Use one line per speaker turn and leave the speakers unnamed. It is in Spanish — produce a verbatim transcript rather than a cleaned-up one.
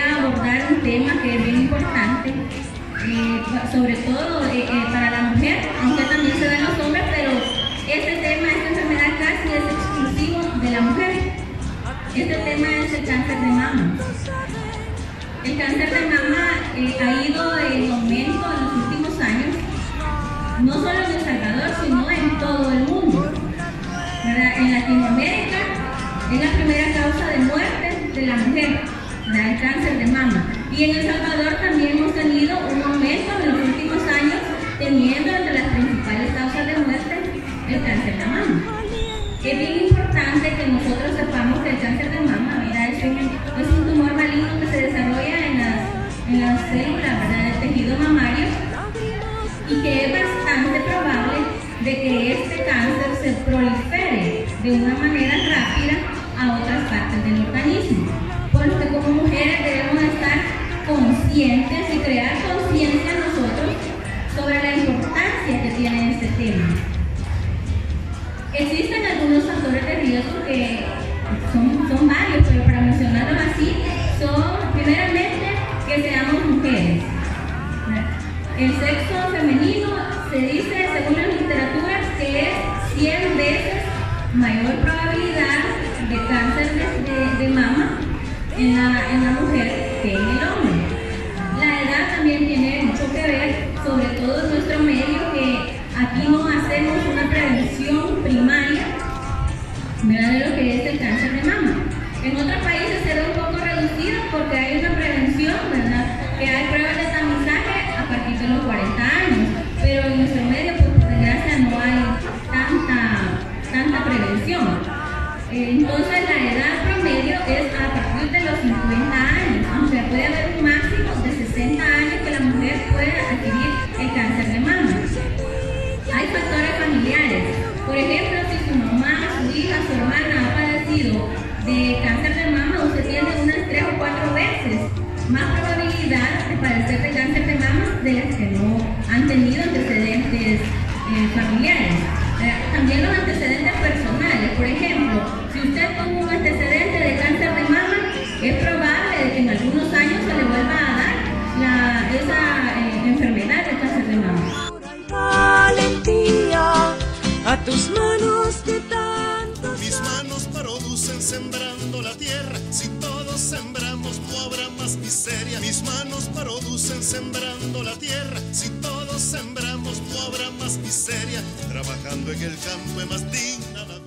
a abordar un tema que es bien importante, eh, sobre todo eh, eh, para la mujer, aunque también se da en los hombres, pero este tema, esta enfermedad casi es exclusivo de la mujer. Este tema es el cáncer de mama. El cáncer de mama eh, ha ido en aumento en los últimos años, no solo en El Salvador, sino en todo el mundo, ¿verdad? En Latinoamérica es la primera causa de muerte de la mujer, ¿verdad? El cáncer de mama. Y en El Salvador también hemos tenido un aumento en los últimos años, teniendo entre las principales causas de muerte el cáncer de mama. Es bien importante que nosotros sepamos que el cáncer de mama, ¿verdad? Es, un, es un tumor maligno que se desarrolla en las, en las células, ¿verdad?, del tejido mamario, y que es bastante probable de que este cáncer se prolifere de una manera rápida a otras partes del organismo. Por lo que como mujeres debemos estar conscientes y crear conciencia nosotros sobre la importancia que tiene este tema. Existen algunos factores de riesgo que son, son varios, pero para mencionarlos así, son primeramente que seamos mujeres. El sexo femenino se dice, según las literaturas, que es cien veces mayor probabilidad de cáncer de, de, de mama en la, en la mujer que en el hombre. La edad también tiene mucho que ver, sobre todo en nuestro medio, que aquí no hacemos una prevención primaria, ¿verdad?, de lo que es el cáncer de mama. En otros países se ve un poco reducido porque hay una prevención, ¿verdad?, que hay pruebas de tamizaje a partir de los cuarenta años, pero en nuestro medio, pues, por desgracia, no hay tanta, tanta prevención. Entonces la edad promedio es a partir de los cincuenta años, aunque puede haber un máximo de sesenta años que la mujer puede adquirir el cáncer de mama. Hay factores familiares, por ejemplo, si su mamá, su hija, su hermana ha padecido de cáncer de mama, usted tiene unas tres o cuatro veces más probabilidad de padecer de cáncer de mama de las que no han tenido antecedentes eh, familiares. Eh, también los antecedentes personales, por ejemplo, si usted tuvo un antecedente de cáncer de mama, es probable de que en algunos años se le vuelva a dar la, esa eh, enfermedad de cáncer de mama.
Valentía, a tus manos de tanto.
Mis manos producen sembrando la tierra. Si todos sembramos no habrá más miseria. Mis manos producen sembrando la tierra. Si todos sembramos no habrá más miseria. Trabajando en el campo es más digna.